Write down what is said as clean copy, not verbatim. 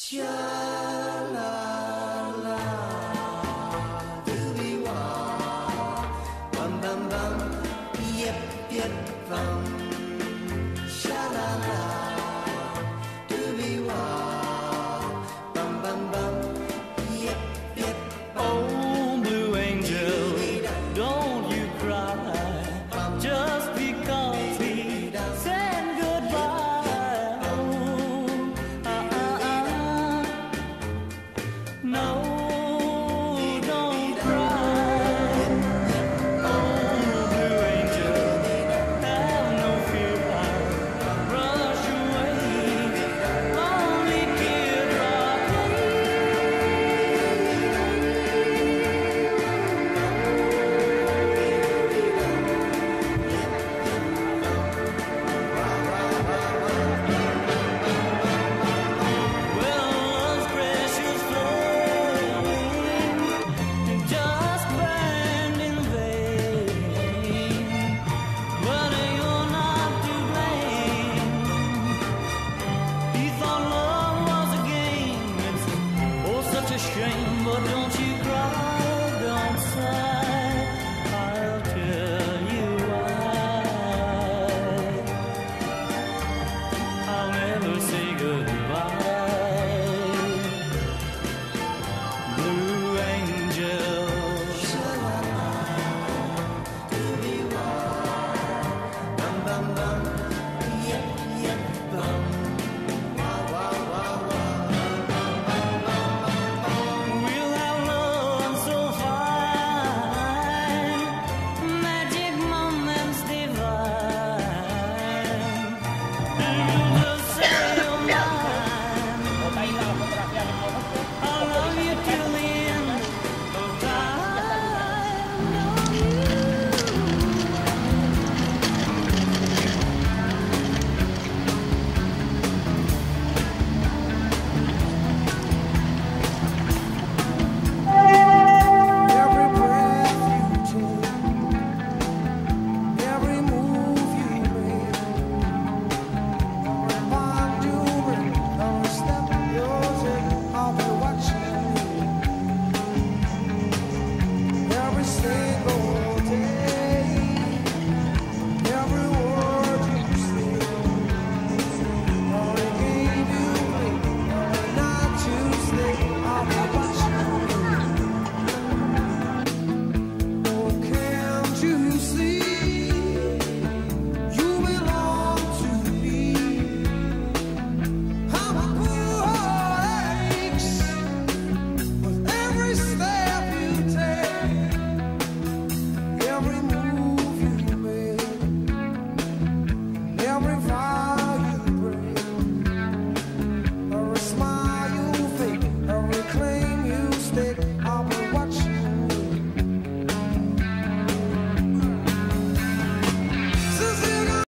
Oh, blue angel, don't you cry, just because we said goodbye. Oh, no, don't cry. Oh, blue angel, have no fear, I'll rush away. Lonely teardrop. Well, love's precious flame just burned in vain, but you're not to blame. He thought love was a game. It's oh such a shame, but don't you cry, don't sigh.